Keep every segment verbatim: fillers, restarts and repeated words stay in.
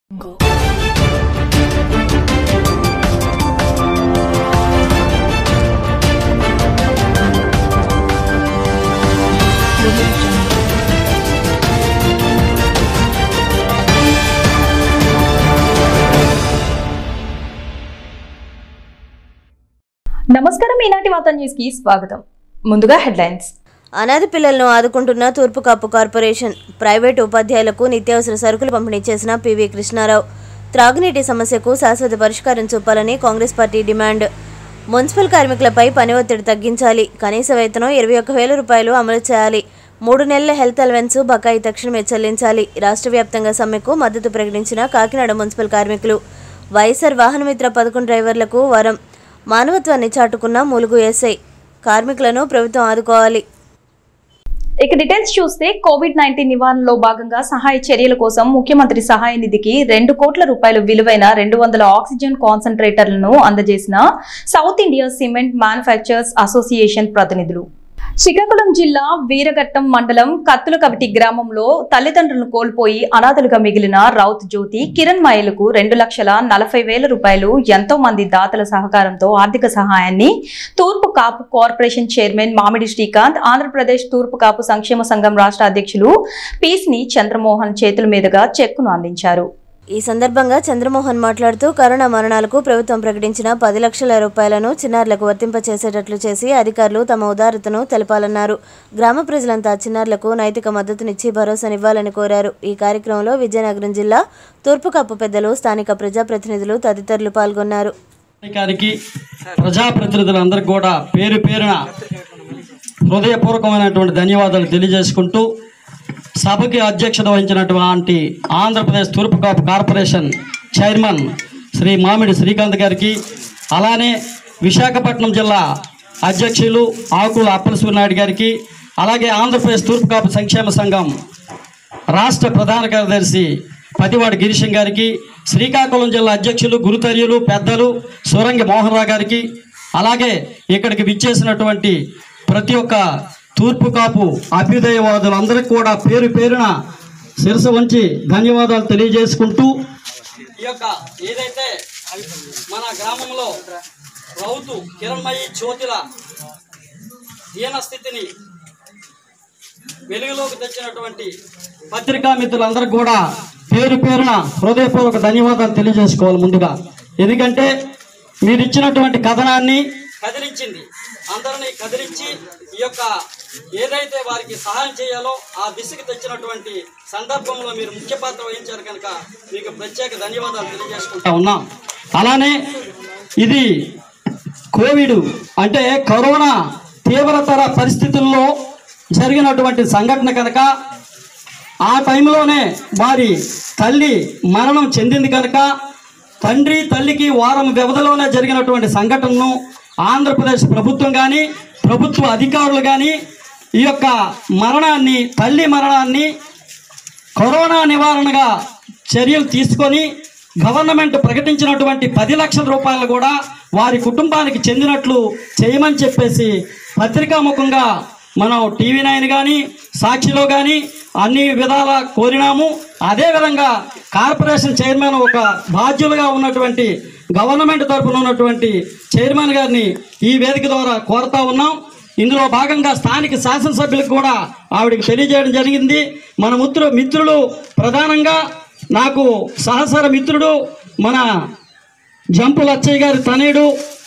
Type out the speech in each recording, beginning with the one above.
నమస్కారం ఈనాటి వార్తా న్యూస్ కి స్వాగతం. ముందుగా హెడ్లైన్స్. అనాథ పిల్లలను ఆదుకుంటున్న తూర్పు కాపు కార్పొరేషన్. ప్రైవేటు ఉపాధ్యాయులకు నిత్యావసర సరుకులు పంపిణీ చేసిన పివి కృష్ణారావు. త్రాగునీటి సమస్యకు శాశ్వత పరిష్కారం చూపాలని కాంగ్రెస్ పార్టీ డిమాండ్. మున్సిపల్ కార్మికులపై పని ఒత్తిడి తగ్గించాలి. కనీస వేతనం ఇరవై ఒక్క వేల రూపాయలు అమలు చేయాలి. మూడు నెలల హెల్త్ అలవెన్స్ బకాయి తక్షణమే చెల్లించాలి. రాష్ట్ర వ్యాప్తంగా సమ్మెకు మద్దతు ప్రకటించిన కాకినాడ మున్సిపల్ కార్మికులు. వైఎస్ఆర్ వాహనమిత్ర పథకం డ్రైవర్లకు వరం. మానవత్వాన్ని చాటుకున్న ములుగు ఎస్ఐ. కార్మికులను ప్రభుత్వం ఆదుకోవాలి. ఇక డీటెయిల్స్ చూస్తే కోవిడ్ నైన్టీన్ నివారణలో భాగంగా సహాయ చర్యల కోసం ముఖ్యమంత్రి సహాయ నిధికి రెండు కోట్ల రూపాయలు విలువైన రెండు వందల ఆక్సిజన్ కాన్సంట్రేటర్లను అందజేసిన South India cement manufacturers association ప్రతినిధులు. శ్రీకాకుళం జిల్లా వీరఘట్టం మండలం కత్తులకవిటి గ్రామంలో తల్లిదండ్రులను కోల్పోయి అనాథలుగా మిగిలిన రౌత్ జ్యోతి కిరణ్ మాయలకు రెండు లక్షల నలభై వేల రూపాయలు ఎంతో మంది దాతల సహకారంతో ఆర్థిక సహాయాన్ని తూర్పు కాపు కార్పొరేషన్ చైర్మన్ మామిడి శ్రీకాంత్, ఆంధ్రప్రదేశ్ తూర్పు కాపు సంక్షేమ సంఘం రాష్ట్ర అధ్యక్షులు పీస్ని చంద్రమోహన్ చేతుల మీదుగా చెక్కును అందించారు. ఈ సందర్భంగా చంద్రమోహన్ మాట్లాడుతూ కరోనా మరణాలకు ప్రభుత్వం ప్రకటించిన పది లక్షల రూపాయలను చిన్నారులకు వర్తింపచేసేటట్లు చేసి అధికారులు తమ ఉదారతను తెలపాలన్నారు. గ్రామ ప్రజలంతా చిన్నారులకు నైతిక మద్దతునిచ్చి భరోసానివ్వాలని కోరారు. ఈ కార్యక్రమంలో విజయనగరం జిల్లా తూర్పు కాపు పెద్దలు, స్థానిక ప్రజాప్రతినిధులు తదితరులు పాల్గొన్నారు. ప్రజాప్రతినిధులందరికీ కూడా పేరు పేరున హృదయపూర్వకమైనటువంటి ధన్యవాదాలు తెలియజేసుకుంటూ సభకి అధ్యక్షత వహించినటువంటి ఆంధ్రప్రదేశ్ తూర్పు కాపు కార్పొరేషన్ చైర్మన్ శ్రీ మామిడి శ్రీకాంత్ గారికి, అలానే విశాఖపట్నం జిల్లా అధ్యక్షులు ఆకుల అప్పలసూరినాయుడు గారికి, అలాగే ఆంధ్రప్రదేశ్ తూర్పు కాపు సంక్షేమ సంఘం రాష్ట్ర ప్రధాన కార్యదర్శి పతివాడి గిరీశం గారికి, శ్రీకాకుళం జిల్లా అధ్యక్షులు గురుతర్యులు పెద్దలు సూరంగి మోహన్ రావు గారికి, అలాగే ఇక్కడికి విచ్చేసినటువంటి ప్రతి ఒక్క తూర్పు కాపు అభ్యుదయవాదులందరికీ కూడా పేరు పేరున శిరస వంచి ధన్యవాదాలు తెలియజేసుకుంటూ, ఈ యొక్క ఏదైతే మన గ్రామంలో రౌతు కిరణ్మయి జ్యోతిల దీన స్థితిని వెలుగులోకి తెచ్చినటువంటి పత్రికా మిత్రులందరికీ కూడా పేరు పేరున హృదయపూర్వక ధన్యవాదాలు తెలియజేసుకోవాలి. ముందుగా ఎందుకంటే మీరు ఇచ్చినటువంటి కథనాన్ని కదిలించింది, అందరినీ కదిలించి ఈ యొక్క ఏదైతే వారికి సహాయం చేయాలో ఆ దిశకు తెచ్చినటువంటి సందర్భంలో మీరు ముఖ్య పాత్ర వహించారు కనుక మీకు ప్రత్యేక ధన్యవాదాలు తెలియజేసుకుంటా ఉన్నాం. అలానే ఇది కోవిడ్ అంటే కరోనా తీవ్రతర పరిస్థితుల్లో జరిగినటువంటి సంఘటన కనుక ఆ టైంలోనే వారి తల్లి మరణం చెందింది కనుక తండ్రి తల్లికి వారం వ్యవధిలోనే జరిగినటువంటి సంఘటనను ఆంధ్రప్రదేశ్ ప్రభుత్వం కానీ ప్రభుత్వ అధికారులు కానీ ఈ యొక్క మరణాన్ని తల్లి మరణాన్ని కరోనా నివారణగా చర్యలు తీసుకొని గవర్నమెంట్ ప్రకటించినటువంటి పది లక్షల రూపాయలు కూడా వారి కుటుంబానికి చెందినట్లు చేయమని చెప్పేసి పత్రికాముఖంగా మనం టీవీ నైన్ కానీ సాక్షిలో కానీ అన్ని విధాలా కోరినాము. అదేవిధంగా కార్పొరేషన్ చైర్మన్ ఒక బాధ్యులుగా ఉన్నటువంటి గవర్నమెంట్ తరఫున ఉన్నటువంటి చైర్మన్ గారిని ఈ వేదిక ద్వారా కోరుతా ఉన్నాం. ఇందులో భాగంగా స్థానిక శాసనసభ్యులకు కూడా ఆవిడకి తెలియజేయడం జరిగింది. మన మిత్రు మిత్రులు ప్రధానంగా నాకు సహచర మిత్రుడు మన జంపు లచ్చయ్య గారి తనయుడు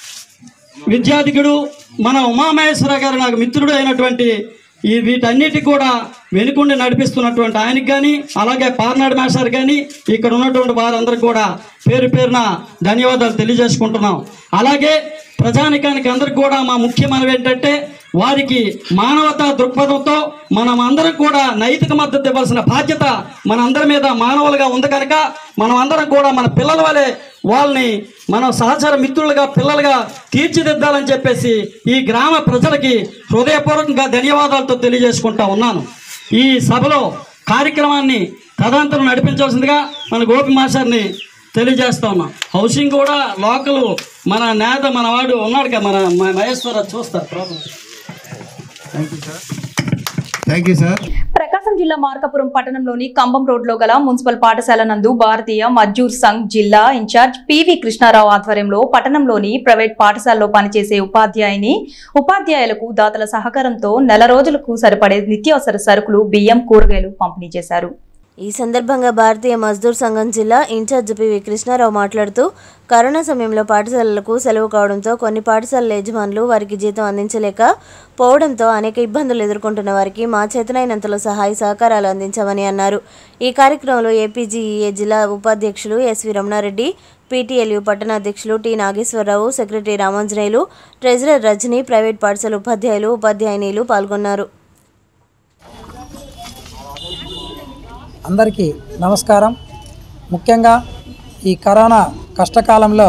విద్యాధికుడు మన ఉమామహేశ్వర గారు నాకు మిత్రుడు అయినటువంటి ఈ వీటన్నిటికి కూడా వెనుకుండి నడిపిస్తున్నటువంటి ఆయనకి కానీ అలాగే పార్నాడు మాస్టర్ కానీ ఇక్కడ ఉన్నటువంటి వారందరికీ కూడా పేరు పేరున ధన్యవాదాలు తెలియజేసుకుంటున్నాం. అలాగే ప్రజానికానికి అందరికి కూడా మా ముఖ్య మనవి ఏంటంటే వారికి మానవతా దృక్పథంతో మనం అందరం కూడా నైతిక మద్దతు ఇవ్వాల్సిన బాధ్యత మన అందరి మీద మానవులుగా ఉంది కనుక మనం అందరం కూడా మన పిల్లల వలె వాళ్ళని మనం సహచర మిత్రులుగా పిల్లలుగా తీర్చిదిద్దాలని చెప్పేసి ఈ గ్రామ ప్రజలకి హృదయపూర్వకంగా ధన్యవాదాలతో తెలియజేసుకుంటా ఉన్నాను. ఈ సభలో కార్యక్రమాన్ని తదనంతరం నడిపించాల్సిందిగా మన గోపి మాస్టర్ని తెలియజేస్తా ఉన్నాం. హౌసింగ్ కూడా లోకల్ మన నేత మన వాడు ఉన్నాడు కదా మన మహేశ్వర చూస్తారు. Thank you sir. Thank you sir. Prakasam జిల్లా మార్కాపురం పట్టణంలోని కంబం రోడ్లో గల మున్సిపల్ పాఠశాల నందు భారతీయ మజ్దూర్ సంఘ్ జిల్లా ఇన్ఛార్జ్ పివి కృష్ణారావు ఆధ్వర్యంలో పట్టణంలోని ప్రైవేట్ పాఠశాలలో పనిచేసే ఉపాధ్యాయుని ఉపాధ్యాయులకు దాతల సహకారంతో నెల రోజులకు సరిపడే నిత్యావసర సరుకులు బియ్యం కూరగాయలు పంపిణీ చేశారు. ఈ సందర్భంగా భారతీయ మజ్దూర్ సంఘం జిల్లా ఇన్ఛార్జ్ పివి కృష్ణారావు మాట్లాడుతూ కరోనా సమయంలో పాఠశాలలకు సెలవు కావడంతో కొన్ని పాఠశాలల యజమానులు వారికి జీతం అందించలేక పోవడంతో అనేక ఇబ్బందులు ఎదుర్కొంటున్న వారికి మా చేతనైనంతలో సహాయ సహకారాలు అందించామని అన్నారు. ఈ కార్యక్రమంలో ఏపీజీఈఏ జిల్లా ఉపాధ్యక్షులు ఎస్వి రమణారెడ్డి, పీటీఎల్యూ పట్టణాధ్యక్షులు T Nageswararao, secretary Ramanjaneyulu, treasurer Rajani, private పాఠశాల ఉపాధ్యాయులు ఉపాధ్యాయునిలు పాల్గొన్నారు. అందరికీ నమస్కారం. ముఖ్యంగా ఈ కరోనా కష్టకాలంలో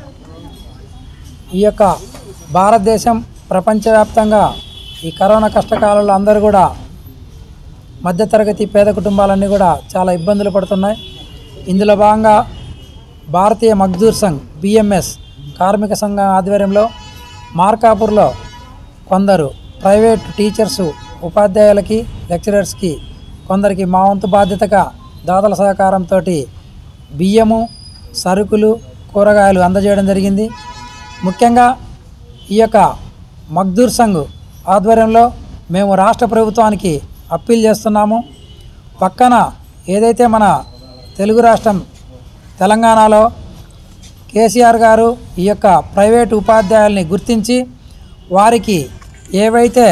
ఈ యొక్క భారతదేశం ప్రపంచవ్యాప్తంగా ఈ కరోనా కష్టకాలంలో అందరూ కూడా మధ్యతరగతి పేద కుటుంబాలన్నీ కూడా చాలా ఇబ్బందులు పడుతున్నాయి. ఇందులో భాగంగా భారతీయ మజ్దూర్ సంఘ్ బిఎంఎస్ కార్మిక సంఘం ఆధ్వర్యంలో మార్కాపూర్లో కొందరు ప్రైవేట్ టీచర్సు ఉపాధ్యాయులకి లెక్చరర్స్కి కొందరికి మా వంతు బాధ్యతగా దాతల సహకారంతో బియ్యము, సరుకులు, కూరగాయలు అందజేయడం జరిగింది. ముఖ్యంగా ఈ యొక్క మజ్దూర్ సంఘ్ ఆధ్వర్యంలో మేము రాష్ట్ర ప్రభుత్వానికి అప్పీల్ చేస్తున్నాము. పక్కన ఏదైతే మన తెలుగు రాష్ట్రం తెలంగాణలో కేసీఆర్ గారు ఈ యొక్క ప్రైవేటు ఉపాధ్యాయుల్ని గుర్తించి వారికి ఏవైతే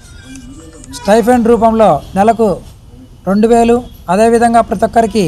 స్టైఫండ్ రూపంలో నెలకు రెండు వేలు అదేవిధంగా ప్రతి ఒక్కరికి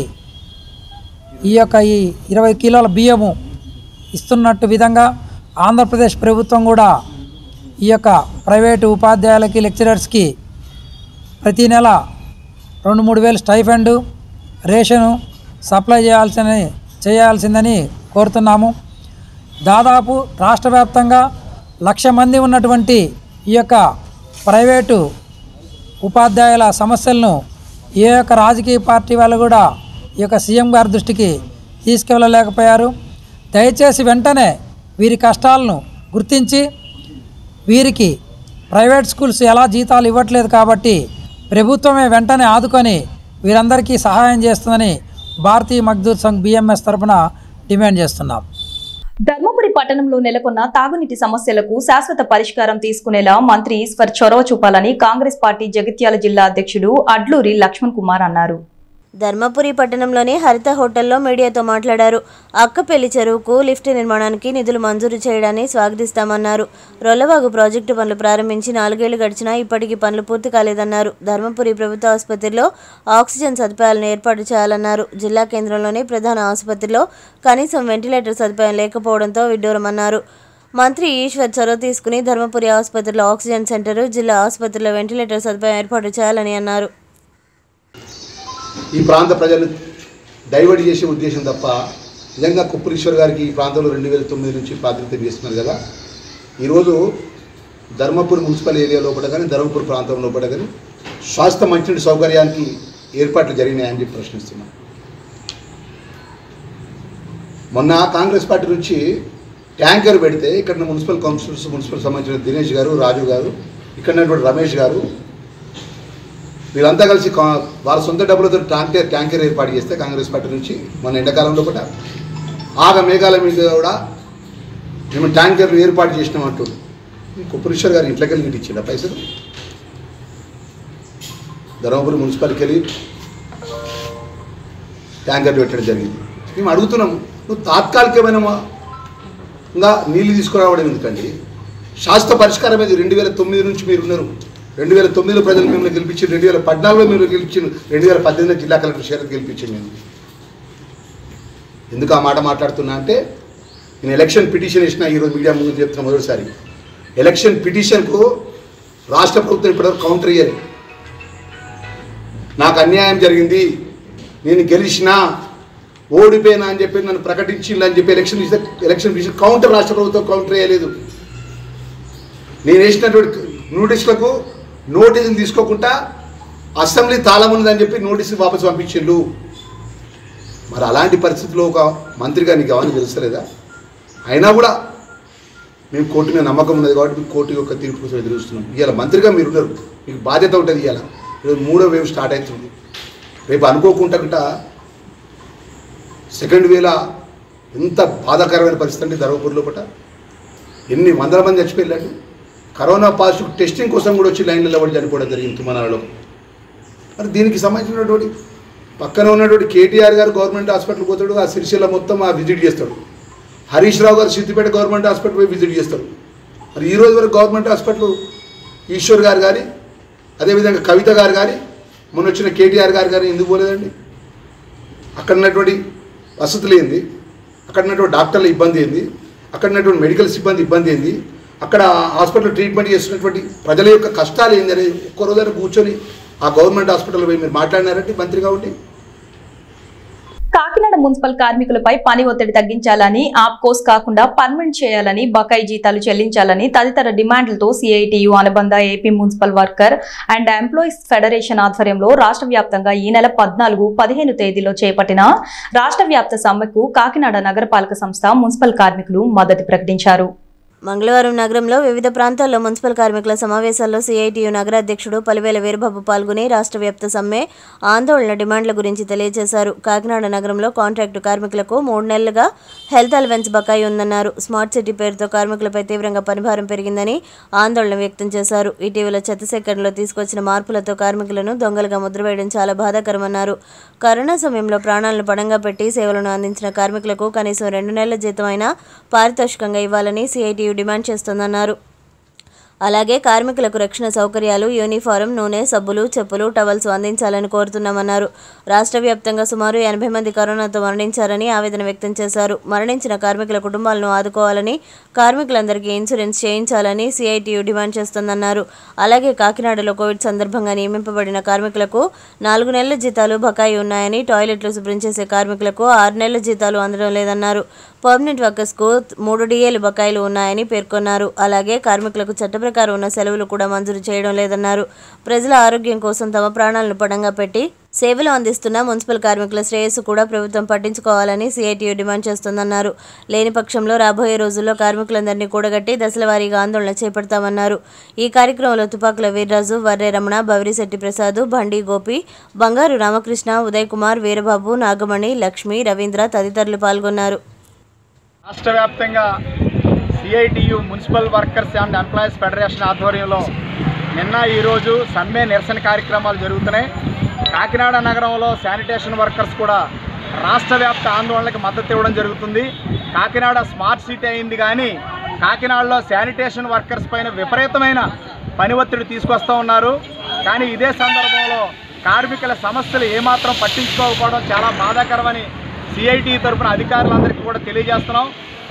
ఈ యొక్క ఈ ఇరవై కిలోల బియ్యము ఇస్తున్నట్టు విధంగా ఆంధ్రప్రదేశ్ ప్రభుత్వం కూడా ఈ యొక్క ప్రైవేటు ఉపాధ్యాయులకి లెక్చరర్స్కి ప్రతి నెల రెండు మూడు వేలు స్టైఫండ్ రేషను సప్లై చేయాల్సిన చేయాల్సిందని కోరుతున్నాము. దాదాపు రాష్ట్ర వ్యాప్తంగా లక్ష మంది ఉన్నటువంటి ఈ యొక్క ప్రైవేటు ఉపాధ్యాయుల సమస్యలను ఏ యొక్క రాజకీయ పార్టీ వాళ్ళు కూడా ఈ యొక్క సీఎం గారి దృష్టికి తీసుకెళ్ళలేకపోయారు. దయచేసి వెంటనే వీరి కష్టాలను గుర్తించి వీరికి ప్రైవేట్ స్కూల్స్ ఎలా జీతాలు ఇవ్వట్లేదు కాబట్టి ప్రభుత్వమే వెంటనే ఆదుకొని వీరందరికీ సహాయం చేస్తుందని భారతీయ మజ్దూర్ సంఘ్ బిఎంఎస్ తరఫున డిమాండ్ చేస్తున్నాం. ధర్మపురి పట్టణంలో నెలకొన్న తాగునీటి సమస్యలకు శాశ్వత పరిష్కారం తీసుకునేలా మంత్రి ఈశ్వర్ చొరవ చూపాలని కాంగ్రెస్ పార్టీ జగిత్యాల జిల్లా అధ్యక్షుడు అడ్లూరి లక్ష్మణ్ కుమార్ అన్నారు. ధర్మపురి పట్టణంలోని హరిత హోటల్లో మీడియాతో మాట్లాడారు. అక్కపెల్లి చెరువుకు లిఫ్ట్ నిర్మాణానికి నిధులు మంజూరు చేయడాన్ని స్వాగతిస్తామన్నారు. రొల్లవాగు ప్రాజెక్టు పనులు ప్రారంభించి నాలుగేళ్లు గడిచినా ఇప్పటికీ పనులు పూర్తి కాలేదన్నారు. ధర్మపురి ప్రభుత్వ ఆసుపత్రిలో ఆక్సిజన్ సదుపాయాలను ఏర్పాటు చేయాలన్నారు. జిల్లా కేంద్రంలోని ప్రధాన ఆసుపత్రిలో కనీసం వెంటిలేటర్ సదుపాయం లేకపోవడంతో విడ్డూరమన్నారు. మంత్రి ఈశ్వర్ చొరవ తీసుకుని ధర్మపురి ఆసుపత్రిలో ఆక్సిజన్ సెంటర్, జిల్లా ఆసుపత్రిలో వెంటిలేటర్ సదుపాయం ఏర్పాటు చేయాలని అన్నారు. ఈ ప్రాంత ప్రజలు డైవర్ట్ చేసే ఉద్దేశం తప్ప నిజంగా కుప్పలీశ్వర్ గారికి ఈ ప్రాంతంలో రెండు వేల తొమ్మిది నుంచి ప్రాతినిధ్యం చేస్తున్నారు కదా. ఈరోజు ధర్మపురి మున్సిపల్ ఏరియా లోపల కానీ ధర్మపురి ప్రాంతం లోపల కానీ స్వాస్థ్య మంచినీటి సౌకర్యానికి ఏర్పాట్లు జరిగినాయని చెప్పి ప్రశ్నిస్తున్నాం. మొన్న కాంగ్రెస్ పార్టీ నుంచి ట్యాంకర్ పెడితే ఇక్కడ మున్సిపల్ కౌన్సిలర్స్ మున్సిపల్ సంబంధించిన దినేష్ గారు, రాజు గారు, ఇక్కడ రమేష్ గారు వీళ్ళంతా కలిసి వాళ్ళ సొంత డబ్బులతో ట్యాంకర్ ట్యాంకర్ ఏర్పాటు చేస్తే కాంగ్రెస్ పార్టీ నుంచి మన ఎండాకాలంలో కూడా ఆగ మేఘాల మీద కూడా మేము ట్యాంకర్లు ఏర్పాటు చేసినామంటూ కుప్పలీశ్వర్ గారు ఇంట్లోకి వెళ్ళి ఇచ్చిండ పైసలు ధర్మపురి మున్సిపాలిటీకి వెళ్ళి ట్యాంకర్లు పెట్టడం జరిగింది. మేము అడుగుతున్నాము, నువ్వు తాత్కాలికమైన ఇంకా నీళ్ళు తీసుకురావడం ఎందుకండి? శాశ్వత పరిష్కారం ఇది. రెండు వేల తొమ్మిది నుంచి మీరు ఉన్నారు. రెండు వేల తొమ్మిదిలో ప్రజలు మిమ్మల్ని గెలిపించారు, రెండు వేల పద్నాలుగులో మీరు గెలిపించారు, రెండు వేల పద్దెనిమిదిలో జిల్లా కలెక్టర్ షరత్ గెలిపించాను. నేను ఎందుకు ఆ మాట మాట్లాడుతున్నా అంటే నేను ఎలక్షన్ పిటిషన్ ఇచ్చిన ఈరోజు మీడియా ముందు చెప్తున్నా మొదటిసారి. ఎలక్షన్ పిటిషన్కు రాష్ట్ర ప్రభుత్వం ఇప్పటివరకు కౌంటర్ ఇయ్యాలి. నాకు అన్యాయం జరిగింది, నేను గెలిచినా ఓడిపోయినా అని చెప్పి నన్ను ప్రకటించిందని చెప్పి ఎలక్షన్ ఇస్తే ఎలక్షన్ పిటిషన్ కౌంటర్ రాష్ట్ర ప్రభుత్వం కౌంటర్ వేయలేదు. నేను వేసినటువంటి నోటీసులకు నోటీసులు తీసుకోకుండా అసెంబ్లీ తాళం ఉందని చెప్పి నోటీసులు వాపసు పంపించిండు. మరి అలాంటి పరిస్థితుల్లో ఒక మంత్రిగా నీకు అవన్నీ తెలుస్తలేదా? అయినా కూడా మేము కోర్టు మీద నమ్మకం ఉన్నది కాబట్టి కోర్టు యొక్క తీర్పు కోసం ఎదురు చూస్తున్నాం. ఇవాళ మంత్రిగా మీరు ఉన్నారు, మీకు బాధ్యత ఉంటుంది. ఇవాళ ఈరోజు మూడో వేవ్ స్టార్ట్ అవుతుంది. రేపు అనుకోకుండా సెకండ్ వేల ఎంత బాధాకరమైన పరిస్థితి అంటే ధర్మపురి లోపల ఎన్ని వందల మంది చచ్చిపోయారు. కరోనా పాజిటివ్ టెస్టింగ్ కోసం కూడా వచ్చి లైన్లలో పడి చనిపోవడం జరిగింది తుమ్మనాలలో. మరి దీనికి సంబంధించినటువంటి పక్కన ఉన్నటువంటి కేటీఆర్ గారు గవర్నమెంట్ హాస్పిటల్ పోతాడు, ఆ సిరిసిల్ల మొత్తం ఆ విజిట్ చేస్తాడు. హరీష్ రావు గారు సిద్దిపేట గవర్నమెంట్ హాస్పిటల్ పోయి విజిట్ చేస్తారు. మరి ఈరోజు వరకు గవర్నమెంట్ హాస్పిటల్ ఈశ్వర్ గారు కానీ అదేవిధంగా కవిత గారు కానీ మొన్న వచ్చిన కేటీఆర్ గారు కానీ ఎందుకు పోలేదండి? అక్కడ ఉన్నటువంటి వసతులు ఏంది, అక్కడ ఉన్నటువంటి డాక్టర్ల ఇబ్బంది ఏంది, అక్కడ ఉన్నటువంటి మెడికల్ సిబ్బంది ఇబ్బంది ఏంది, అక్కడ హాస్పిటల్ ట్రీట్మెంట్ చేస్తున్నటువంటి ప్రజల యొక్క కష్టాలు ఏంది అనేది ఒక్క రోజైనా కూర్చొని ఆ గవర్నమెంట్ హాస్పిటల్ పోయి మీరు మాట్లాడినారంటే మంత్రిగా ఉండి. కాకినాడ మున్సిపల్ కార్మికులపై పని ఒత్తిడి తగ్గించాలని, ఆప్కోస్ కాకుండా పర్మనెంట్ చేయాలని, బకాయి జీతాలు చెల్లించాలని తదితర డిమాండ్లతో సిఐటియు అనుబంధ AP municipal worker and employees federation ఆధ్వర్యంలో రాష్ట్ర వ్యాప్తంగా ఈ నెల పద్నాలుగు పదిహేను తేదీలో చేపట్టిన రాష్ట్ర వ్యాప్త సమ్మెకు కాకినాడ నగరపాలక సంస్థ మున్సిపల్ కార్మికులు మద్దతు ప్రకటించారు. మంగళవారం నగరంలో వివిధ ప్రాంతాల్లో మున్సిపల్ కార్మికుల సమావేశాల్లో సిఐటియు నగర అధ్యక్షుడు పలివేల వీరబాబు పాల్గొని రాష్ట్ర వ్యాప్త సమ్మె ఆందోళన డిమాండ్ల గురించి తెలియజేశారు. కాకినాడ నగరంలో కాంట్రాక్టు కార్మికులకు మూడు నెలలుగా హెల్త్ అలవెన్స్ బకాయి ఉందన్నారు. స్మార్ట్ సిటీ పేరుతో కార్మికులపై తీవ్రంగా పనిభారం పెరిగిందని ఆందోళన వ్యక్తం చేశారు. ఇటీవల చెత్త సేకరణలో తీసుకొచ్చిన మార్పులతో కార్మికులను దొంగలుగా ముద్రవేయడం చాలా బాధాకరమన్నారు. కరోనా సమయంలో ప్రాణాలను పణంగా పెట్టి సేవలను అందించిన కార్మికులకు కనీసం రెండు నెలల జీతం అయినా పారితోషికంగా ఇవ్వాలని సిఐటియు డిమాండ్ చేస్తోందన్నారు. అలాగే కార్మికులకు రక్షణ సౌకర్యాలు, యూనిఫారం, నూనె, సబ్బులు, చెప్పులు, టవల్స్ అందించాలని కోరుతున్నామన్నారు. రాష్ట్ర వ్యాప్తంగా సుమారు ఎనభై మంది కరోనాతో మరణించారని ఆవేదన వ్యక్తం చేశారు. మరణించిన కార్మికుల కుటుంబాలను ఆదుకోవాలని, కార్మికులందరికీ ఇన్సూరెన్స్ చేయించాలని సిఐటియు డిమాండ్ చేస్తోందన్నారు. అలాగే కాకినాడలో కోవిడ్ సందర్భంగా నియమింపబడిన కార్మికులకు నాలుగు నెలల జీతాలు బకాయి ఉన్నాయని, టాయిలెట్లు శుభ్రం చేసే కార్మికులకు ఆరు నెలల జీతాలు అందడం లేదన్నారు. పర్మనెంట్ వర్కర్స్కు మూడు డిఏలు బకాయిలు ఉన్నాయని పేర్కొన్నారు. అలాగే కార్మికులకు చట్ట ప్రకారం ఉన్న సెలవులు కూడా మంజూరు చేయడం లేదన్నారు. ప్రజల ఆరోగ్యం కోసం తమ ప్రాణాలను పణంగా పెట్టి సేవలు అందిస్తున్న మున్సిపల్ కార్మికుల శ్రేయస్సు కూడా ప్రభుత్వం పట్టించుకోవాలని సిఐటియు డిమాండ్ చేస్తోందన్నారు. లేని పక్షంలో రాబోయే రోజుల్లో కార్మికులందరినీ కూడగట్టి దశలవారీగా ఆందోళన చేపడతామన్నారు. ఈ కార్యక్రమంలో తుపాకుల వీర్రాజు, వర్రే రమణ, బవిరిశెట్టి ప్రసాద్, బండి గోపి, బంగారు రామకృష్ణ, ఉదయ్ కుమార్, వీరబాబు, నాగమణి, లక్ష్మి, రవీంద్ర తదితరులు పాల్గొన్నారు. రాష్ట్ర వ్యాప్తంగా CITU municipal workers and employees federation ఆధ్వర్యంలో నిన్న ఈరోజు సమ్మె నిరసన కార్యక్రమాలు జరుగుతున్నాయి. కాకినాడ నగరంలో శానిటేషన్ వర్కర్స్ కూడా రాష్ట్ర వ్యాప్త ఆందోళనకు మద్దతు ఇవ్వడం జరుగుతుంది. కాకినాడ స్మార్ట్ సిటీ అయింది కానీ కాకినాడలో శానిటేషన్ వర్కర్స్ పైన విపరీతమైన పని ఒత్తిడి తీసుకొస్తూ ఉన్నారు. కానీ ఇదే సందర్భంలో కార్మికుల సమస్యలు ఏమాత్రం పట్టించుకోకపోవడం చాలా బాధాకరమని సిఐటి తరఫున అధికారులందరికీ కూడా తెలియజేస్తున్నాం.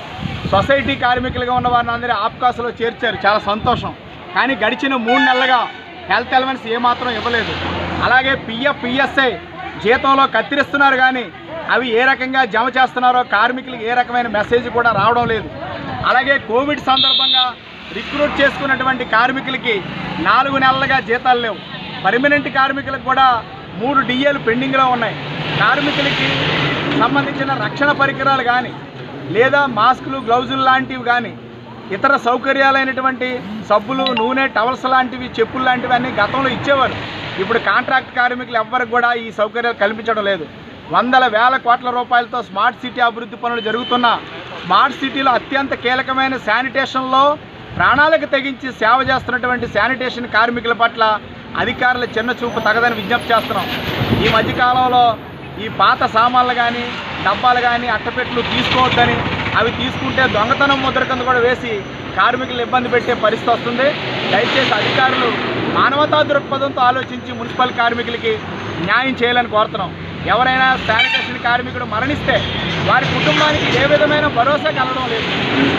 సొసైటీ కార్మికులుగా ఉన్న వారిని అందరూ ఆప్కాస్లో చేర్చారు, చాలా సంతోషం. కానీ గడిచిన మూడు నెలలుగా హెల్త్ అలవెన్స్ ఏమాత్రం ఇవ్వలేదు. అలాగే పిఎఫ్ పిఎస్ఐ జీతంలో కత్తిరిస్తున్నారు కానీ అవి ఏ రకంగా జమ చేస్తున్నారో కార్మికులకు ఏ రకమైన మెసేజ్ కూడా రావడం లేదు. అలాగే కోవిడ్ సందర్భంగా రిక్రూట్ చేసుకున్నటువంటి కార్మికులకి నాలుగు నెలలుగా జీతాలు లేవు. పర్మనెంట్ కార్మికులకు కూడా మూడు డిఏలు పెండింగ్లో ఉన్నాయి. కార్మికులకి సంబంధించిన రక్షణ పరికరాలు కానీ లేదా మాస్కులు, గ్లౌజులు లాంటివి కానీ ఇతర సౌకర్యాలైనటువంటి సబ్బులు, నూనె, టవల్స్ లాంటివి, చెప్పులు లాంటివి అన్నీ గతంలో ఇచ్చేవారు. ఇప్పుడు కాంట్రాక్ట్ కార్మికులు ఎవ్వరికి కూడా ఈ సౌకర్యాలు కల్పించడం లేదు. వందల వేల కోట్ల రూపాయలతో స్మార్ట్ సిటీ అభివృద్ధి పనులు జరుగుతున్న స్మార్ట్ సిటీలో అత్యంత కీలకమైన శానిటేషన్లో ప్రాణాలకు తెగించి సేవ చేస్తున్నటువంటి శానిటేషన్ కార్మికుల పట్ల అధికారుల చిన్న చూపు తగదని విజ్ఞప్తి చేస్తున్నాం. ఈ మధ్యకాలంలో ఈ పాత సామాన్లు కానీ డబ్బాలు కానీ అట్టపెట్లు తీసుకోవద్దని, అవి తీసుకుంటే దొంగతనం ముద్ర కింద కూడా వేసి కార్మికులు ఇబ్బంది పెట్టే పరిస్థితి వస్తుంది. దయచేసి అధికారులు మానవతా దృక్పథంతో ఆలోచించి మున్సిపల్ కార్మికులకి న్యాయం చేయాలని కోరుతున్నాం. ఎవరైనా శానిటేషన్ కార్మికుడు మరణిస్తే వారి కుటుంబానికి ఏ విధమైన భరోసా కలగడం లేదు.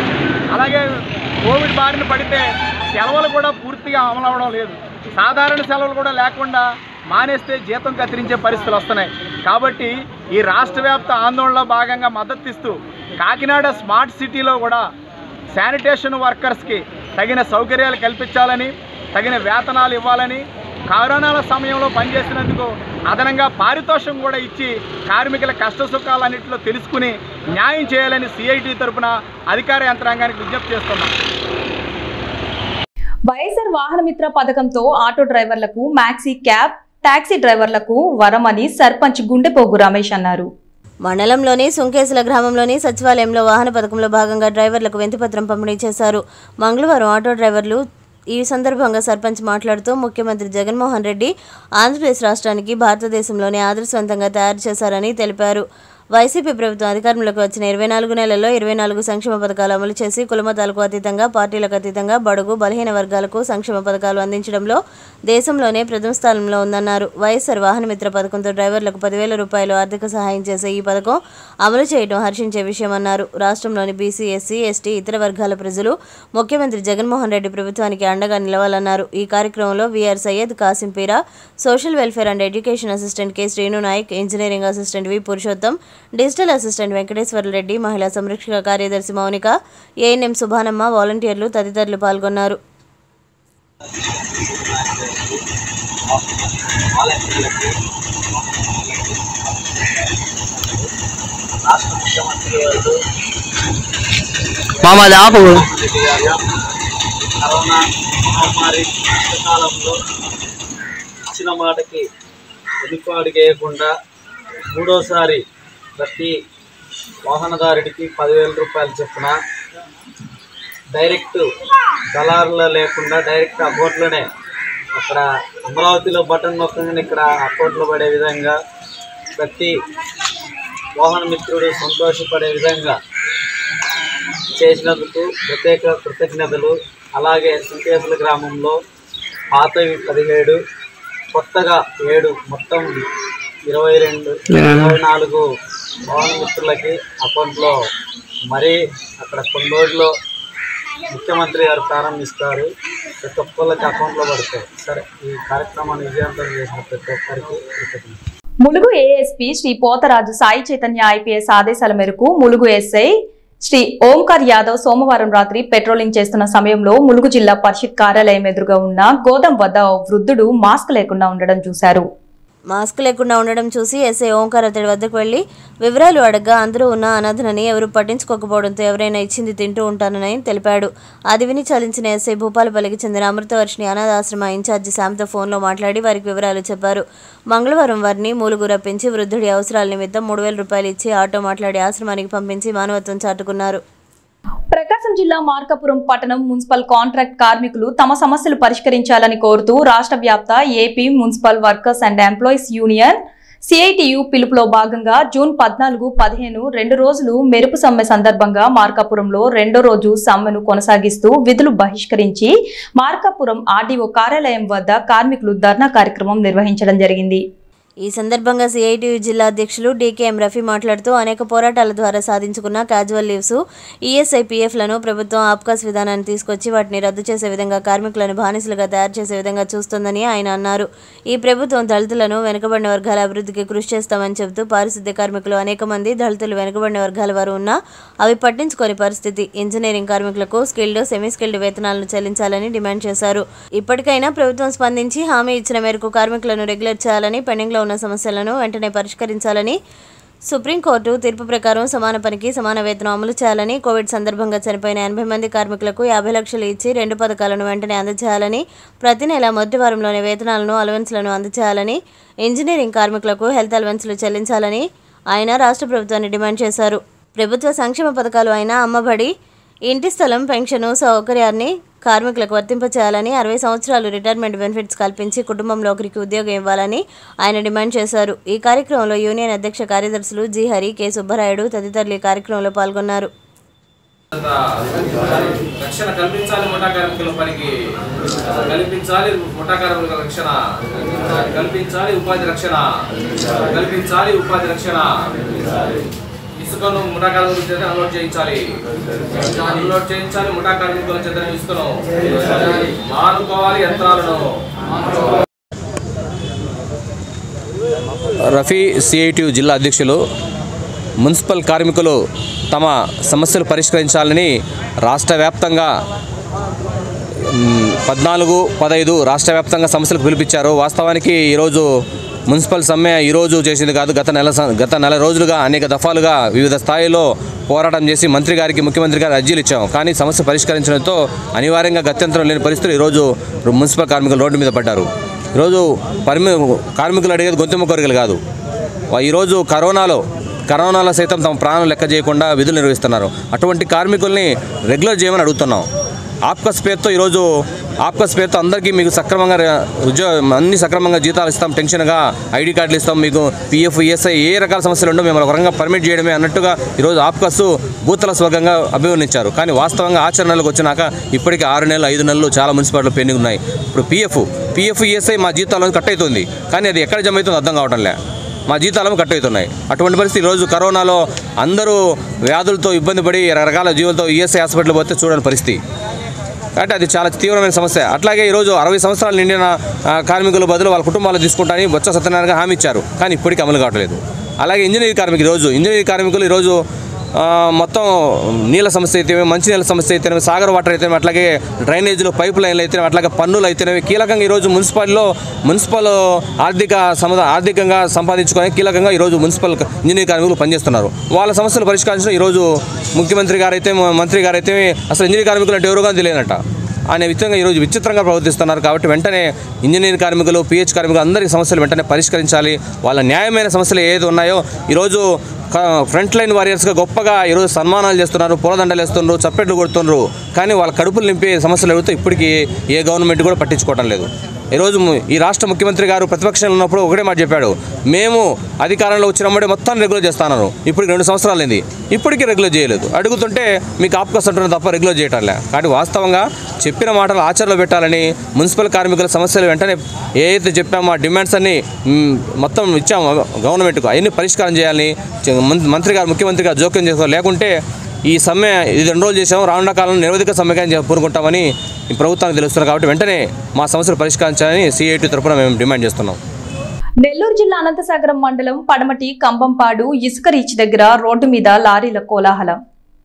అలాగే కోవిడ్ బారిన పడితే సెలవులు కూడా పూర్తిగా అమలు అవ్వడం లేదు. సాధారణ సెలవులు కూడా లేకుండా మానేస్తే జీతం కత్తిరించే పరిస్థితులు వస్తున్నాయి. కాబట్టి ఈ రాష్ట్ర వ్యాప్త ఆందోళనలో భాగంగా మద్దతు ఇస్తూ కాకినాడ స్మార్ట్ సిటీలో కూడా శానిటేషన్ వర్కర్స్కి తగిన సౌకర్యాలు కల్పించాలని, తగిన వేతనాలు ఇవ్వాలని, కరోనాల సమయంలో పనిచేసినందుకు అదనంగా పారితోషం కూడా ఇచ్చి కార్మికుల కష్ట సుఖాలన్నింటిలో తెలుసుకుని న్యాయం చేయాలని సిఐటి తరఫున అధికార యంత్రాంగానికి విజ్ఞప్తి చేస్తున్నాం. వైఎస్ఆర్ వాహనమిత్ర పథకంతో ఆటో డ్రైవర్లకు మ్యాక్సీ క్యాబ్, టాక్సీ డ్రైవర్లకు వరమని సర్పంచ్ గుండెపోగు రమేష్ అన్నారు. మండలంలోని సుంకేసుల గ్రామంలోని సచివాలయంలో వాహన పథకంలో భాగంగా డ్రైవర్లకు వినతిపత్రం పంపిణీ చేశారు. మంగళవారం ఆటో డ్రైవర్లు ఈ సందర్భంగా సర్పంచ్ మాట్లాడుతూ ముఖ్యమంత్రి జగన్మోహన్ రెడ్డి ఆంధ్రప్రదేశ్ రాష్ట్రానికి భారతదేశంలోనే ఆదర్శవంతంగా తయారు చేశారని తెలిపారు. వైసీపీ ప్రభుత్వం అధికారంలోకి వచ్చిన ఇరవై నాలుగు నెలల్లో ఇరవై నాలుగు సంక్షేమ పథకాలు అమలు చేసి కులమతాలకు అతీతంగా, పార్టీలకు అతీతంగా బడుగు బలహీన వర్గాలకు సంక్షేమ పథకాలు అందించడంలో దేశంలోనే ప్రథమ స్థానంలో ఉందన్నారు. వైఎస్ఆర్ వాహనమిత్ర పథకంతో డ్రైవర్లకు పదివేల రూపాయలు ఆర్థిక సహాయం చేసే ఈ పథకం అమలు చేయడం హర్షించే విషయమన్నారు. రాష్ట్రంలోని బీసీ, ఎస్సీ, ఎస్టీ, ఇతర వర్గాల ప్రజలు ముఖ్యమంత్రి జగన్మోహన్ రెడ్డి ప్రభుత్వానికి అండగా నిలవాలన్నారు. ఈ కార్యక్రమంలో VR Syed, Kasim Peera, social welfare and education assistant K Srinu Naik, engineering assistant V Purushottam, digital assistant Venkateswara Reddy, మహిళా సంరక్షక కార్యదర్శి మౌనిక, ఏఎన్ఎం సుభానమ్మ, వాలంటీర్లు తదితరులు పాల్గొన్నారు. కరోనా మహమ్మారి కష్టకాలంలో ఇచ్చిన మాటకి వెనుక అడిగేయకుండా మూడోసారి ప్రతి వాహనదారుడికి పదివేల రూపాయలు చొప్పున డైరెక్ట్ దళారులు లేకుండా డైరెక్ట్ అకౌంట్లోనే అక్కడ అమరావతిలో బటన్ నొక్కగానే ఇక్కడ అకౌంట్లో పడే విధంగా ప్రతి వాహన మిత్రుడు సంతోషపడే విధంగా చేసినందుకు ప్రత్యేక కృతజ్ఞతలు. అలాగే సుంకేసుల గ్రామంలో పాతవి పదిహేడు, కొత్తగా ఏడు, మొత్తం ఇరవై రెండు ఇరవై నాలుగు వాహన మిత్రులకి అకౌంట్లో మరీ అక్కడ కొన్ని రోజుల్లో ముఖ్యమంత్రి గారు ప్రారంభిస్తారు. ప్రతి ఒక్కళ్ళకి అకౌంట్లో పడతాయి. సరే, ఈ కార్యక్రమాన్ని విజయవంతం చేసిన ప్రతి ఒక్కరికి కృతజ్ఞతలు. ములుగు ఏఎస్పీ శ్రీ పోతరాజు సాయి చైతన్య ఐపీఎస్ ఆదేశాల మేరకు ములుగు ఎస్ఐ శ్రీ ఓంకార్ యాదవ్ సోమవారం రాత్రి పెట్రోలింగ్ చేస్తున్న సమయంలో ములుగు జిల్లా పరిషత్ కార్యాలయం ఎదురుగా ఉన్న గోదాం వద్ద ఓ వృద్ధుడు మాస్క్ లేకుండా ఉండడం చూశారు. మాస్క్ లేకుండా ఉండడం చూసి ఎస్ఐ ఓంకార్ అతడి వద్దకు వెళ్లి వివరాలు అడగ్గా అందరూ ఉన్న అనాథనని ఎవరు పట్టించుకోకపోవడంతో ఎవరైనా ఇచ్చింది తింటూ ఉంటానని తెలిపాడు. అది విని చలించిన ఎస్ఐ భూపాలపల్లికి చెందిన అమృతవర్షిణి అనాథాశ్రమ ఇన్ఛార్జి శాంతో ఫోన్లో మాట్లాడి వారికి వివరాలు చెప్పారు. మంగళవారం వారిని మూలుగు రప్పించి వృద్ధుడి అవసరాల నిమిత్తం మూడు వేల రూపాయలు ఇచ్చి ఆటో మాట్లాడి ఆశ్రమానికి పంపించి మానవత్వం చాటుకున్నారు. ప్రకాశం జిల్లా మార్కాపురం పట్టణం మున్సిపల్ కాంట్రాక్ట్ కార్మికులు తమ సమస్యలు పరిష్కరించాలని కోరుతూ రాష్ట్ర వ్యాప్త AP municipal workers and employees union CITU పిలుపులో భాగంగా జూన్ పద్నాలుగు పదిహేను రెండు రోజులు మెరుపు సమ్మె సందర్భంగా మార్కాపురంలో రెండో రోజు సమ్మెను కొనసాగిస్తూ విధులు బహిష్కరించి మార్కాపురం ఆర్డీఓ కార్యాలయం వద్ద కార్మికులు ధర్నా కార్యక్రమం నిర్వహించడం జరిగింది. ఈ సందర్భంగా సిఐటియు జిల్లా అధ్యక్షులు డీకేఎం రఫీ మాట్లాడుతూ అనేక పోరాటాల ద్వారా సాధించుకున్న క్యాజువల్ లీవ్స్, ఈఎస్ఐ పీఎఫ్లను ప్రభుత్వం ఆబ్కాస్ విధానాన్ని తీసుకొచ్చి వాటిని రద్దు చేసే విధంగా కార్మికులను బానిసలుగా తయారు చేసే విధంగా చూస్తోందని ఆయన అన్నారు. ఈ ప్రభుత్వం దళితులను వెనుకబడిన వర్గాల అభివృద్ధికి కృషి చేస్తామని చెబుతూ పారిశుద్ధ్య కార్మికులు అనేక మంది దళితులు వెనుకబడిన వర్గాల వారు ఉన్నా అవి పట్టించుకోని పరిస్థితి. ఇంజనీరింగ్ కార్మికులకు స్కిల్డ్, సెమీ స్కిల్డ్ వేతనాలను చెల్లించాలని డిమాండ్ చేశారు. ఇప్పటికైనా ప్రభుత్వం స్పందించి హామీ ఇచ్చిన మేరకు కార్మికులను రెగ్యులర్ చేయాలని, పెండింగ్లో ఉన్న సమస్యలను వెంటనే పరిష్కరించాలని, సుప్రీంకోర్టు తీర్పు ప్రకారం సమాన పనికి సమాన వేతనం అమలు చేయాలని, కోవిడ్ సందర్భంగా చనిపోయిన ఎనభై మంది కార్మికులకు యాభై లక్షలు ఇచ్చి రెండు పథకాలను వెంటనే అందజేయాలని, ప్రతి నెల మొదటి వారంలోనే వేతనాలను, అలవెన్స్లను అందజేయాలని, ఇంజనీరింగ్ కార్మికులకు హెల్త్ అలవెన్స్లు చెల్లించాలని ఆయన రాష్ట్ర ప్రభుత్వాన్ని డిమాండ్ చేశారు. ప్రభుత్వ సంక్షేమ పథకాలు అయిన అమ్మబడి, ఇంటి స్థలం, పెన్షను సౌకర్యాన్ని కార్మికులకు వర్తింపచేయాలని, అరవై సంవత్సరాలు రిటైర్మెంట్ బెనిఫిట్స్ కల్పించి కుటుంబంలో ఒకరికి ఉద్యోగం ఇవ్వాలని ఆయన డిమాండ్ చేశారు. ఈ కార్యక్రమంలో యూనియన్ అధ్యక్ష కార్యదర్శులు జి హరి, కె సుబ్బరాయుడు తదితరులు ఈ కార్యక్రమంలో పాల్గొన్నారు. రక్షణ కల్పించాలి, ముఠా కార్మికుల పనికి కల్పించాలి, ముఠా కార్మికుల రక్షణ కల్పించాలి, ఉపాధి రక్షణ కల్పించాలి, ఉపాధి రక్షణ ఇసుకను ముఠా కార్మికుల చేత అన్లోడ్ చేయించాలి అన్లోడ్ చేయించాలి ముఠా కార్మికుల చేత ఇసుకను మానుకోవాలి, యంత్రాలను. రఫీ సిఐటియు జిల్లా అధ్యక్షులు, మున్సిపల్ కార్మికులు తమ సమస్యలు పరిష్కరించాలని రాష్ట్ర వ్యాప్తంగా పద్నాలుగు పదహైదు రాష్ట్ర వ్యాప్తంగా సమస్యలకు పిలిపించారు. వాస్తవానికి ఈరోజు మున్సిపల్ సమ్మె ఈరోజు చేసింది కాదు, గత నెల గత నెల రోజులుగా అనేక దఫాలుగా వివిధ స్థాయిలో పోరాటం చేసి మంత్రి గారికి ముఖ్యమంత్రి గారికి అర్జీలు ఇచ్చాము. కానీ సమస్య పరిష్కరించడంతో అనివార్యంగా గత్యంతరం లేని పరిస్థితులు ఈరోజు మున్సిపల్ కార్మికులు రోడ్డు మీద పడ్డారు. ఈరోజు పరిమి కార్మికులు అడిగేది గొంతెమ్మ కోరికలు కాదు. ఈరోజు కరోనాలో కరోనాలో సైతం తమ ప్రాణం లెక్క చేయకుండా విధులు నిర్వహిస్తున్నారు. అటువంటి కార్మికుల్ని రెగ్యులర్ చేయమని అడుగుతున్నాం. ఆప్కస్ పేరుతో ఈరోజు ఆప్కస్ పేరుతో అందరికీ మీకు సక్రమంగా ఉద్యోగ అన్ని సక్రమంగా జీతాలు ఇస్తాం, టెన్షన్గా ఐడి కార్డులు ఇస్తాం, మీకు పీఎఫ్ ఈఎస్ఐ ఏ రకాల సమస్యలు ఉండో మేము ఒక రకంగా పర్మిట్ చేయడమే అన్నట్టుగా ఈరోజు ఆప్కస్ భూతల స్వర్గంగా అభివర్ణించారు. కానీ వాస్తవంగా ఆచరణలోకి వచ్చినాక ఇప్పటికీ ఆరు నెలలు ఐదు నెలలు చాలా మున్సిపాలిటీలు పెండింగ్ ఉన్నాయి. ఇప్పుడు పీఎఫ్ పీఎఫ్ ఈఎస్ఐ మా జీతాలను కట్ అవుతుంది, కానీ అది ఎక్కడ జమ అవుతుందో అర్థం కావటం లే. మా జీతాలు కట్ అవుతున్నాయి. అటువంటి పరిస్థితి ఈరోజు కరోనాలో అందరూ వ్యాధులతో ఇబ్బంది పడి రకరకాల జీవులతో ఈఎస్ఐ హాస్పిటల్ పోతే చూడని పరిస్థితి. కాబట్టి అది చాలా తీవ్రమైన సమస్య. అట్లాగే ఈరోజు అరవై సంవత్సరాలు నిండిన కార్మికుల బదులు వాళ్ళ కుటుంబాలు తీసుకుంటారని బొత్స సత్యనారాయణ హామీ ఇచ్చారు, కానీ ఇప్పటికీ అమలు కావట్లేదు. అలాగే ఇంజనీరింగ్ కార్మికులు ఈరోజు ఇంజనీరింగ్ కార్మికులు ఈరోజు మొత్తం నీళ్ళ సమస్య అయితేనే, మంచినీళ్ళ సమస్య అయితేనే, సాగర్ వాటర్ అయితేనే, అట్లాగే డ్రైనేజీలో పైప్ లైన్లు అయితేనే, అట్లాగే పన్నులు అయితేనే కీలకంగా ఈరోజు మున్సిపాలిటీలో మున్సిపల్ ఆర్థిక సముద ఆర్థికంగా సంపాదించుకొని కీలకంగా ఈరోజు మున్సిపల్ ఇంజనీరింగ్ కార్మికులు పనిచేస్తున్నారు. వాళ్ళ సమస్యలు పరిష్కరించడం ఈరోజు ముఖ్యమంత్రి గారైతే మంత్రి గారైతే అసలు ఇంజనీరింగ్ కార్మికులు అంటే ఎవరుగా తెలియనట అనే విధంగా ఈరోజు విచిత్రంగా ప్రవర్తిస్తున్నారు. కాబట్టి వెంటనే ఇంజనీరింగ్ కార్మికులు, పిహెచ్ కార్మికులు అందరి సమస్యలు వెంటనే పరిష్కరించాలి. వాళ్ళ న్యాయమైన సమస్యలు ఏది ఉన్నాయో ఈరోజు ఫ్రంట్ లైన్ వారియర్స్గా గొప్పగా ఈరోజు సన్మానాలు చేస్తున్నారు, పూలదండలు వేస్తున్నారు, చప్పెట్లు కొడుతున్నారు. కానీ వాళ్ళ కడుపులు నింపే సమస్యలు అడిగితే ఇప్పటికీ ఏ గవర్నమెంట్ కూడా పట్టించుకోవడం లేదు. ఈరోజు ఈ రాష్ట్ర ముఖ్యమంత్రి గారు ప్రతిపక్షంలో ఉన్నప్పుడు ఒకటే మాట చెప్పాడు, మేము అధికారంలో వచ్చినప్పుడే మొత్తం రెగ్యులర్ చేస్తాను. ఇప్పటికి రెండు సంవత్సరాలు అయింది, ఇప్పటికీ రెగ్యులర్ చేయలేదు. అడుగుతుంటే మీకు ఆప్కస్ అంటున్నారు తప్ప రెగ్యులర్ చేయటంలే. కాబట్టి వాస్తవంగా చెప్పిన మాటలు ఆచరణలో పెట్టాలని, మున్సిపల్ కార్మికుల సమస్యలు వెంటనే ఏదైతే చెప్పామో ఆ డిమాండ్స్ అన్ని మొత్తం ఇచ్చాము గవర్నమెంట్కు, అవన్నీ పరిష్కారం చేయాలని మంత్రి గారు ముఖ్యమంత్రి గారు జోక్యం చేసుకోవాలి. లేకుంటే ఈ సమ్మె ఇది రెండు రోజులు చేసాము, రానున్న కాలంలో నిరవధిక సమ్మెగా పూనుకుంటామని ఈ ప్రభుత్వానికి తెలుస్తున్నారు. కాబట్టి వెంటనే మా సమస్యలు పరిష్కరించాలని సిఐటి తరఫున మేము డిమాండ్ చేస్తున్నాం. నెల్లూరు జిల్లా అనంతసాగరం మండలం పడమటి కంబంపాడు ఇసుక రీచ్ దగ్గర రోడ్డు మీద లారీల కోలాహలం.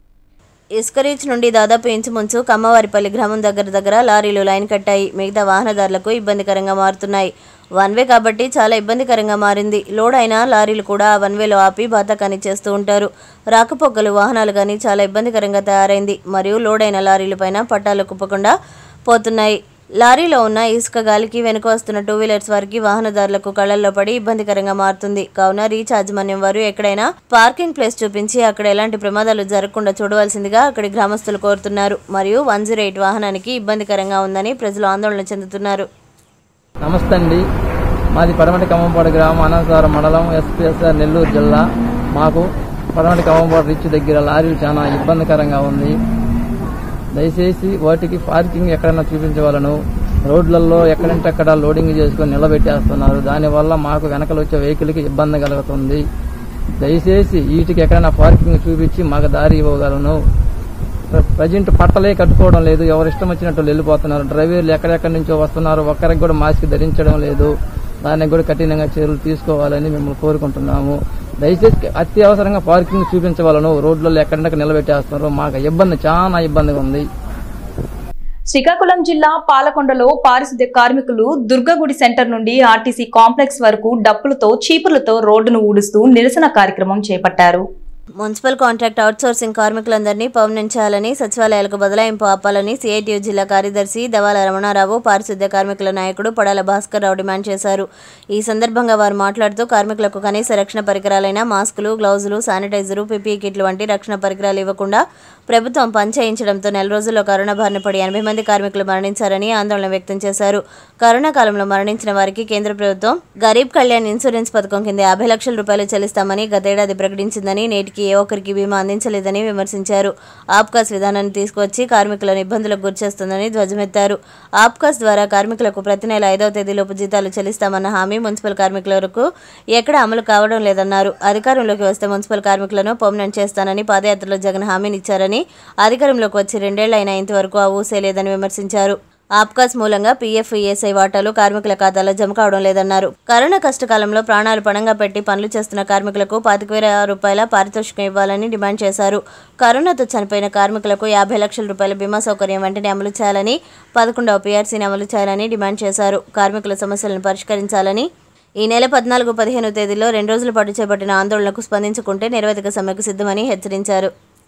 ఇసుక రీచ్ నుండి దాదాపు ఇంచుమించు కమ్మవారిపల్లి గ్రామం దగ్గర దగ్గర లారీలు లైన్ కట్టాయి. మిగతా వాహనదారులకు ఇబ్బందికరంగా మారుతున్నాయి. వన్ వే కాబట్టి చాలా ఇబ్బందికరంగా మారింది. లోడ్ అయిన లారీలు కూడా వన్ వేలో ఆపి బాతాకాని చేస్తూ ఉంటారు. రాకపోకలు వాహనాలు కానీ చాలా ఇబ్బందికరంగా తయారైంది. మరియు లోడ్ అయిన లారీల పైన పట్టాలు కుప్పకుండా పోతున్నాయి. లారీలో ఉన్న ఇసుక గాలికి వెనుక వస్తున్న టూ వీలర్స్ వారికి వాహనదారులకు కళ్లల్లో పడి ఇబ్బందికరంగా మారుతుంది. కావున రీచ్ యాజమాన్యం వారు ఎక్కడైనా పార్కింగ్ ప్లేస్ చూపించి అక్కడ ఎలాంటి ప్రమాదాలు జరగకుండా చూడవలసిందిగా అక్కడి గ్రామస్తులు కోరుతున్నారు. మరియు వన్ జీరో ఎయిట్ వాహనానికి ఇబ్బందికరంగా ఉందని ప్రజలు ఆందోళన చెందుతున్నారు. నమస్తే అండి, మాది పడమటి కమ్మంపాడు గ్రామం, అనంతసాగరం మండలం, ఎస్పీఎస్ఆర్ నెల్లూరు జిల్లా. మాకు పడమటి కమ్మంపాడు రీచ్ దగ్గర లారీలు చాలా ఇబ్బందికరంగా ఉంది. దయచేసి వాటికి పార్కింగ్ ఎక్కడైనా చూపించవాలను. రోడ్లలో ఎక్కడంటే అక్కడ లోడింగ్ చేసుకొని నిలబెట్టేస్తున్నారు. దానివల్ల మాకు వెనకలు వచ్చే వెహికల్కి ఇబ్బంది కలుగుతుంది. దయచేసి వీటికి ఎక్కడైనా పార్కింగ్ చూపించి మాకు దారి ఇవ్వగలను. ప్రజెంట్ పట్టలే కట్టుకోవడం లేదు, ఎవరు ఇష్టం వచ్చినట్టు వెళ్ళిపోతున్నారు. డ్రైవర్లు ఎక్కడెక్కడి నుంచో వస్తున్నారు, ఒక్కరికి కూడా మాస్క్ ధరించడం లేదు. దానికి కూడా కఠినంగా చర్యలు తీసుకోవాలని మిమ్మల్ని కోరుకుంటున్నాము. దయచేసి అత్యవసరంగా పార్కింగ్ చూపించవాలను. రోడ్లలో ఎక్కడెక్కడ నిలబెట్టేస్తున్నారు, మాకు ఇబ్బంది చాలా ఇబ్బందిగా ఉంది. శ్రీకాకుళం జిల్లా పాలకొండలో పారిశుద్ధ్య కార్మికులు దుర్గగుడి సెంటర్ నుండి ఆర్టీసీ కాంప్లెక్స్ వరకు డప్పులతో చీపులతో రోడ్డును ఊడుస్తూ నిరసన కార్యక్రమం చేపట్టారు. మున్సిపల్ కాంట్రాక్ట్ అవుట్సోర్సింగ్ కార్మికులందరినీ పర్మనెంట్ చేయాలని, సచివాలయాలకు బదలాయింపు ఆపాలని సిఐటియు జిల్లా కార్యదర్శి దవాల రమణారావు, పారిశుద్ధ్య కార్మికుల నాయకుడు పడాల భాస్కర్ రావు డిమాండ్ చేశారు. ఈ సందర్భంగా వారు మాట్లాడుతూ కార్మికులకు కనీస రక్షణ పరికరాలైన మాస్కులు, గ్లౌజులు, శానిటైజరు, పిపిఈ కిట్లు వంటి రక్షణ పరికరాలు ఇవ్వకుండా ప్రభుత్వం పనిచేయించడంతో నెల రోజుల్లో కరోనా బారిన పడి ఎనభై మంది కార్మికులు మరణించారని ఆందోళన వ్యక్తం చేశారు. కరోనా కాలంలో మరణించిన వారికి కేంద్ర ప్రభుత్వం గరీబ్ కళ్యాణ్ ఇన్సూరెన్స్ పథకం కింద యాభై లక్షల రూపాయలు చెల్లిస్తామని గతేడాది ప్రకటించిందని, నేటికి ఏ ఒక్కరికి బీమా అందించలేదని విమర్శించారు. ఆప్కాస్ విధానాన్ని తీసుకువచ్చి కార్మికులను ఇబ్బందులకు గురిచేస్తుందని ధ్వజమెత్తారు. ఆప్కాస్ ద్వారా కార్మికులకు ప్రతి నెల ఐదవ తేదీలోపు జీతాలు చెల్లిస్తామన్న హామీ మున్సిపల్ కార్మికులకు ఎక్కడ అమలు కావడం లేదన్నారు. అధికారంలోకి వస్తే మున్సిపల్ కార్మికులను పర్మనెంట్ చేస్తానని పాదయాత్రలో జగన్ హామీనిచ్చారని, అధికారంలోకి వచ్చి రెండేళ్లైనా ఇంతవరకు ఆ ఊసే లేదని విమర్శించారు. ఆప్కాస్ మూలంగా పీఎఫ్, ఈఎస్ఐ వాటాలు కార్మికుల ఖాతాలో జమ కావడం లేదన్నారు. కరోనా కష్టకాలంలో ప్రాణాలు పణంగా పెట్టి పనులు చేస్తున్న కార్మికులకు పాతిక వేల రూపాయల పారితోషికం ఇవ్వాలని డిమాండ్ చేశారు. కరోనాతో చనిపోయిన కార్మికులకు యాభై లక్షల రూపాయల బీమా సౌకర్యం వెంటనే అమలు చేయాలని, పదకొండవ పీఆర్సీని అమలు చేయాలని డిమాండ్ చేశారు. కార్మికుల సమస్యలను పరిష్కరించాలని, ఈ నెల పద్నాలుగు పదిహేను తేదీలో రెండు రోజుల పాటు చేపట్టిన ఆందోళనకు స్పందించుకుంటే నిరవధిక సమ్మెకు సిద్ధమని హెచ్చరించారు.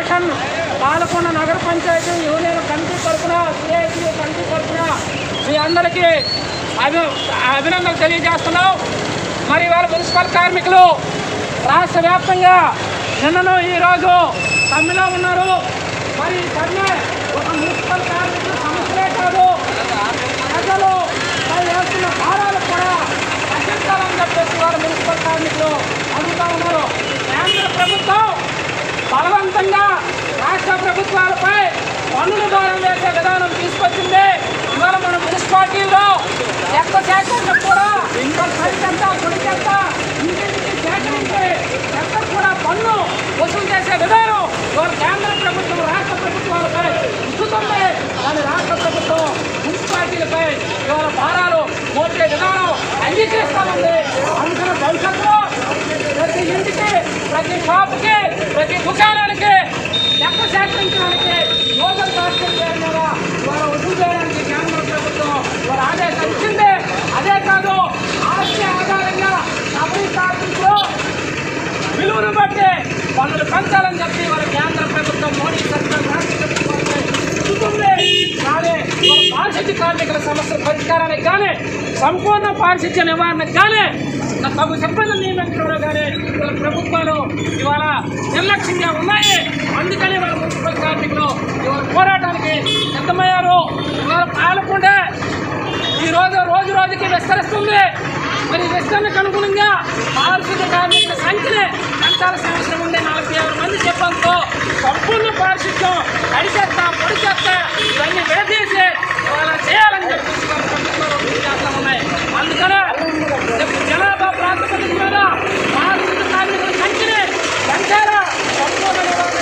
కార్పొరేషన్ పాలకొండ నగర పంచాయతీ యూనియన్ కమిటీ తరఫున సిఐటి కమిటీ తరఫున మీ అందరికీ అభి అభినందనలు తెలియజేస్తున్నాం. మరి వాళ్ళ మున్సిపల్ కార్మికులు రాష్ట్ర వ్యాప్తంగా నిన్నను ఈరోజు సమ్మెలో ఉన్నారు. మరి ఈ సమ్మె ఒక మున్సిపల్ కార్మికుల సమస్యలే కాదు, ప్రజలు వేస్తున్న భారాలు కూడా తగ్గించాలని చెప్పేసి వారు మున్సిపల్ కార్మికులు అడుగుతూ ఉన్నారు. కేంద్ర ప్రభుత్వం బలవంతంగా రాష్ట్ర ప్రభుత్వాలపై పన్నుల భారం వేసే విధానం తీసుకొచ్చింది. ఇవాళ మన మున్సిపాలిటీలో చెత్త సేకరణ కూడా సరికంత పొడిచెత్త ఇంటింటికి సేకరించి చెత్త కూడా పన్ను వసూలు చేసే విధానం ఇవాళ కేంద్ర ప్రభుత్వం రాష్ట్ర ప్రభుత్వాలపై ఇస్తుంది. కానీ రాష్ట్ర ప్రభుత్వం మున్సిపాలిటీలపై ఇవాళ భారాలు మోపే విధానం అంగీకరిస్తామండి. అందుకని భవిష్యత్తులో ప్రతి ఇంటికి, ప్రతి షాపుకి, ప్రతి దుకాణానికి చెత్త సేకరించడానికి నోబెల్ టాస్క్ చేయడం మీద ఇవాళ వసూలు చేయడానికి కేంద్ర ప్రభుత్వం ఇవాళ ఆదేశాలు ఇచ్చింది. అదే కాదు, ఆస్తి ఆధారంగా నగరీ కార్మికులు విలువను బట్టి పన్నులు పెంచాలని చెప్పి వాళ్ళ కేంద్ర ప్రభుత్వం మోడీ సర్కార్ రాష్ట్ర ప్రభుత్వాన్ని ఇస్తుంది. కానీ వాళ్ళ పారిశుద్ధ్య కార్మికుల సమస్యల పరిష్కారానికి కానీ, సంపూర్ణ పారిశుద్ధ్య నివారణకు కానీ, తగు సిబ్బంది నియమించడంలో కానీ వాళ్ళ ప్రభుత్వాలు ఇవాళ నిర్లక్ష్యంగా ఉన్నాయి. అందుకని వాళ్ళ మున్సిపల్ కార్మికులు ఇవాళ పోరాటానికి సిద్ధమయ్యారు. ఇవాళ పాలకొండ ఈ రోజు రోజు రోజుకి విస్తరిస్తుంది. మరి విస్తరణకు అనుగుణంగా పారిశుద్ధ్య కార్మికుల సంఖ్యని పెంచాల్సిన అవసరం ఉంది. నలభై ఆరు మంది చెప్పడంతో సంపూర్ణ పారిశుద్ధ్యం అడిచేస్తా పొడి చేస్తా ఇవన్నీ విడదీసి ఇవాళ చేయాలని చెప్పేసి వాళ్ళ ప్రభుత్వాలు చేస్తూ ఉన్నాయి. అందుకనే జనాభా ప్రాతిపదిక మీద పారిశుద్ధ్య కార్మికుల సంఖ్యని పెంచాలా, సంపూర్ణ నివారణ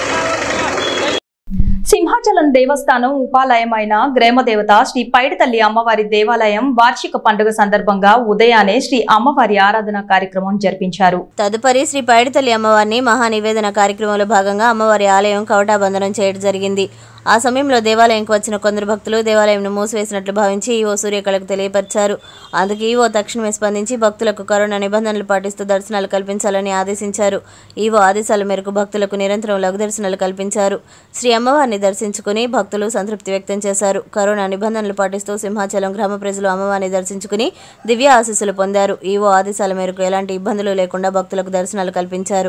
సింహాచలం దేవస్థానం ఉపాలయమైన గ్రామదేవత శ్రీ పైడితల్లి అమ్మవారి దేవాలయం వార్షిక పండుగ సందర్భంగా ఉదయాన్నే శ్రీ అమ్మవారి ఆరాధన కార్యక్రమం జరిపించారు. తదుపరి శ్రీ పైడితల్లి అమ్మవారిని మహానివేదన కార్యక్రమంలో భాగంగా అమ్మవారి ఆలయం కవటాబంధనం చేయడం జరిగింది. ఆ సమయంలో దేవాలయంకు వచ్చిన కొందరు భక్తులు దేవాలయంను మూసివేసినట్లు భావించి ఈవో సూర్యకళకు తెలియపరిచారు. అందుకు ఈవో తక్షణమే స్పందించి భక్తులకు కరోనా నిబంధనలు పాటిస్తూ దర్శనాలు కల్పించాలని ఆదేశించారు. ఈవో ఆదేశాల మేరకు భక్తులకు నిరంతరం లఘు దర్శనాలు కల్పించారు. శ్రీ అమ్మవారిని దర్శించుకుని భక్తులు సంతృప్తి వ్యక్తం చేశారు. కరోనా నిబంధనలు పాటిస్తూ సింహాచలం గ్రామ ప్రజలు అమ్మవారిని దర్శించుకుని దివ్య ఆశీస్సులు పొందారు. ఈవో ఆదేశాల మేరకు ఎలాంటి ఇబ్బందులు లేకుండా భక్తులకు దర్శనాలు కల్పించారు.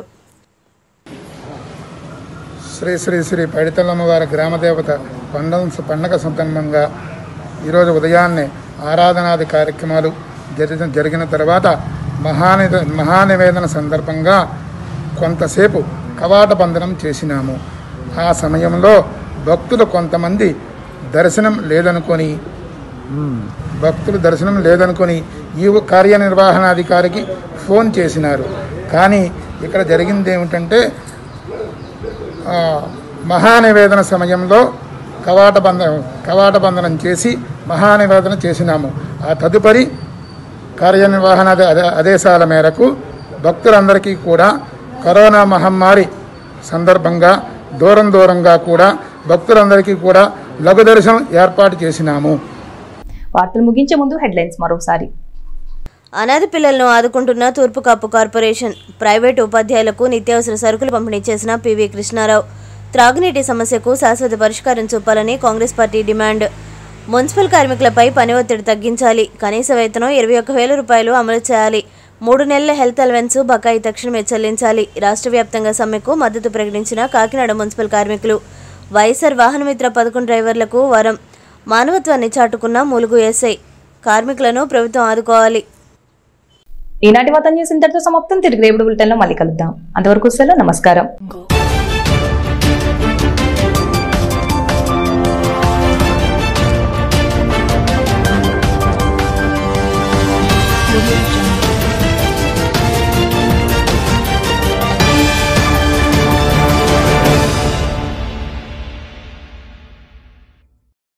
శ్రీ శ్రీ శ్రీ పైడితల్లమ్మవారి గ్రామదేవత పండుగ పండగ సందర్భంగా ఈరోజు ఉదయాన్నే ఆరాధనాది కార్యక్రమాలు జరిగిన జరిగిన తర్వాత మహాని మహానివేదన సందర్భంగా కొంతసేపు కవాట బంధనం చేసినాము. ఆ సమయంలో భక్తులు కొంతమంది దర్శనం లేదనుకొని భక్తులు దర్శనం లేదనుకొని ఈ కార్యనిర్వహణాధికారికి ఫోన్ చేసినారు. కానీ ఇక్కడ జరిగింది ఏమిటంటే మహానివేదన సమయంలో కవాట బంధ కవాట బంధనం చేసి మహానివేదన చేసినాము. ఆ తదుపరి కార్యనిర్వహణ ఆదేశాల మేరకు భక్తులందరికీ కూడా కరోనా మహమ్మారి సందర్భంగా దూరం దూరంగా కూడా భక్తులందరికీ కూడా లఘు దర్శనం ఏర్పాటు చేసినాము. వార్తలు ముగించే ముందు హెడ్లైన్స్ మరోసారి. అనాథ పిల్లలను ఆదుకుంటున్న తూర్పు కాపు కార్పొరేషన్ ప్రైవేటు ఉపాధ్యాయులకు నిత్యావసర సరుకులు పంపిణీ చేసిన పివి కృష్ణారావు. త్రాగునీటి సమస్యకు శాశ్వత పరిష్కారం చూపాలని కాంగ్రెస్ పార్టీ డిమాండ్. మున్సిపల్ కార్మికులపై పని ఒత్తిడి తగ్గించాలి. కనీస వేతనం ఇరవై ఒక్క వేల రూపాయలు అమలు చేయాలి. మూడు నెలల హెల్త్ అలవెన్స్ బకాయి తక్షణమే చెల్లించాలి. రాష్ట్ర వ్యాప్తంగా సమ్మెకు మద్దతు ప్రకటించిన కాకినాడ మున్సిపల్ కార్మికులు. వైఎస్ఆర్ వాహనమిత్ర పథకం డ్రైవర్లకు వరం. మానవత్వాన్ని చాటుకున్న ములుగు ఎస్ఐ. కార్మికులను ప్రభుత్వం ఆదుకోవాలి. ఈనాటి వార్తా న్యూస్ ఇంతటితో సమాప్తం. తిరిగి రేపు బులెటిన్ లో మళ్ళీ కలుద్దాం. అంతవరకు సెలవు. నమస్కారం.